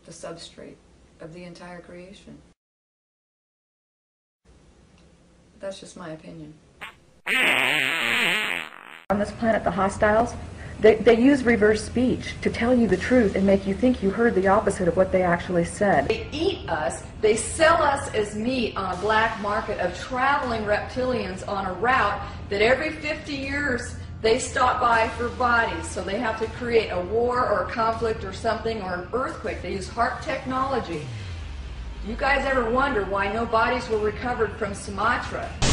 the substrate of the entire creation. That's just my opinion. On this planet, the hostiles, they use reverse speech to tell you the truth and make you think you heard the opposite of what they actually said. They eat us, they sell us as meat on a black market of traveling reptilians on a route that every 50 years they stop by for bodies, so they have to create a war or a conflict or something, or an earthquake. They use HARP technology. You guys ever wonder why no bodies were recovered from Sumatra?